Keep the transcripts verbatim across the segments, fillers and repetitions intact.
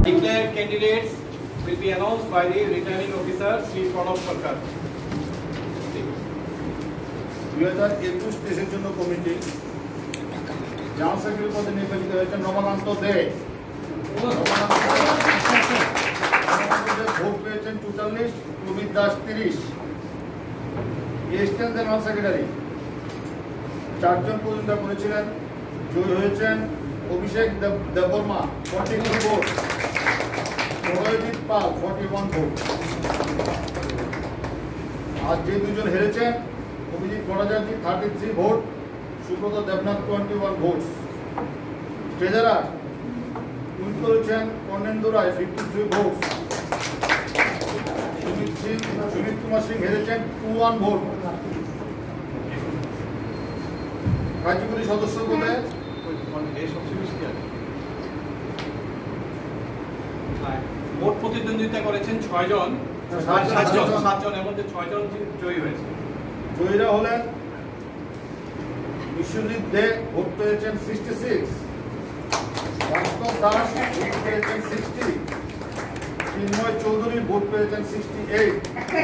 Declared candidates will be announced by the returning officer, Sri Pranab Sarkar. দুই হাজার একুশ দেশের জন্য কমিটি জেনারেল সেক্রেটারি পদে নির্বাচিত হয়েছেন রমাকান্ত দে। ভোট পেয়েছেন চুয়াল্লিশ, প্রবীর দাস তিরিশ। এসিস্ট্যান্ট জেনারেল সেক্রেটারি চারজন প্রতিদ্বন্দ্বিতা করেছিলেন, জয়ী হয়েছেন Abhishek Debbarma forty two vote, Prolayjit Pal forty one vote. আর যে দুজন হেরেছেন, Abhijit Bhattacharya thirty three vote, Subrata Debnath twenty one vote. Treasurer win করেছেন Karnendu Roy fifty three vote. Sumit Singh Sumit Kumar Singh হেরেছেন টু ওয়ান ভোট। কার্যকরী সদস্য পদে ভোট প্রতিদ্বন্দ্বিতা করেছেন ছয় জন, সাতজন সাতজনের মধ্যে ছয় জন জয়ী হয়েছে। জয়ীরা হলেন বিশ্বজিৎ দে, ভোট পেয়েছেন sixty six. Bastab Das vote পেয়েছেন সিক্সটি। চিন্ময় চৌধুরী ভোট পেয়েছেন sixty eight.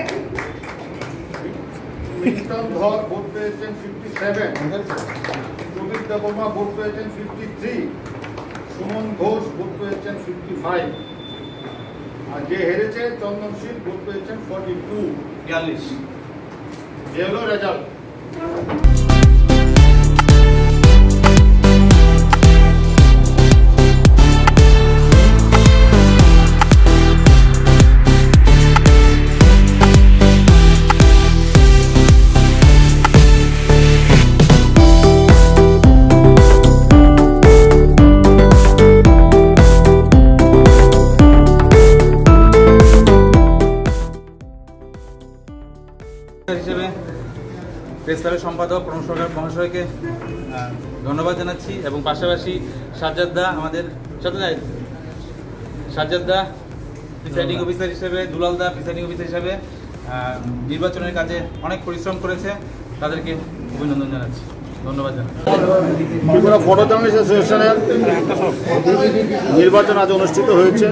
Milton Dhar vote পেয়েছেন fifty seven. Prabir Debbarma vote পেয়েছেন fifty three. Suman Ghosh vote পেয়েছেন ফিফটি ফাইভ। আর যে হেরেছে চন্দনশীল ভোট পেয়েছেন ফর্টি টু, বিয়াল্লিশ। এ হলো রেজাল্ট। হিসেবে প্রেস ক্লাবের সম্পাদক প্রণব সরকার মহাশয়কে ধন্যবাদ জানাচ্ছি এবং পাশাপাশি সাজ্জাদ দা, আমাদের সাথে সাজ্জাদ দা প্রিসাইডিং অফিসার হিসেবে, দুলাল দা প্রিসাইডিং অফিসার হিসেবে নির্বাচনের কাজে অনেক পরিশ্রম করেছে, তাদেরকে অভিনন্দন জানাচ্ছি, ধন্যবাদ জানাচ্ছি। ত্রিপুরা ফটো জার্নালিস্ট অ্যাসোসিয়েশনের নির্বাচন আজ অনুষ্ঠিত হয়েছে।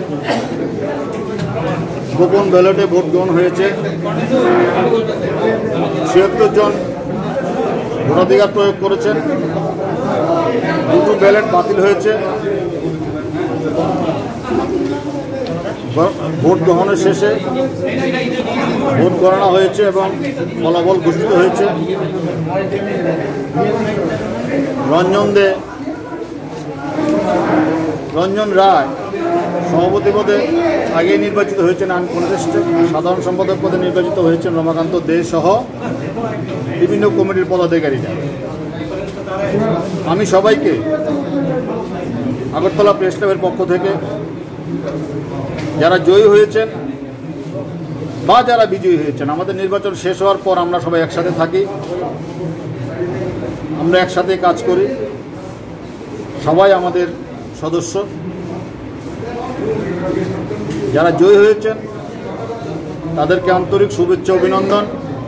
গোপন ব্যালটে ভোট গ্রহণ হয়েছে। ছিয়াত্তর জন ভোটাধিকার প্রয়োগ করেছেন। দুটো ব্যালট বাতিল হয়েছে। ভোট গ্রহণের শেষে ভোট গণনা হয়েছে এবং ফলাফল ঘোষিত হয়েছে। রঞ্জন দে রঞ্জন রায় সভাপতি পদে আগে নির্বাচিত হয়েছেন আনকনটেস্টেড। সাধারণ সম্পাদক পদে নির্বাচিত হয়েছেন রমাকান্ত দে সহ বিভিন্ন কমিটির পদাধিকারীরা। আমি সবাইকে আগরতলা প্রেস ক্লাবের পক্ষ থেকে যারা জয়ী হয়েছেন বা যারা বিজয়ী হয়েছেন, আমাদের নির্বাচন শেষ হওয়ার পর আমরা সবাই একসাথে থাকি, আমরা একসাথে কাজ করি, সবাই আমাদের সদস্য। যারা জয়ী হয়েছেন তাদেরকে আন্তরিক শুভেচ্ছা অভিনন্দন।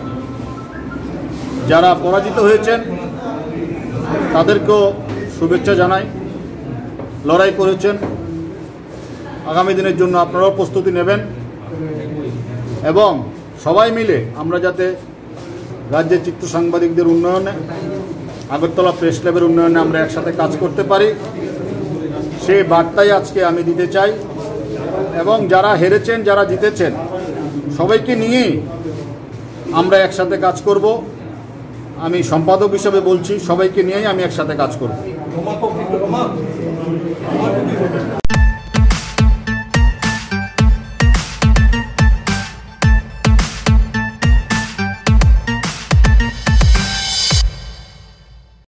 যারা পরাজিত হয়েছেন তাদেরকেও শুভেচ্ছা জানাই। লড়াই করেছেন, আগামী দিনের জন্য আপনারাও প্রস্তুতি নেবেন এবং সবাই মিলে আমরা যাতে রাজ্যের চিত্র সাংবাদিকদের উন্নয়নে, আগরতলা প্রেস ক্লাবের উন্নয়নে আমরা একসাথে কাজ করতে পারি, সেই বার্তাই আজকে আমি দিতে চাই। এবং যারা হেরেছেন, যারা জিতেছেন, সবাইকে নিয়েই আমরা একসাথে কাজ করব। আমি সম্পাদক হিসেবে বলছি, সবাইকে নিয়েই আমি একসাথে কাজ করব।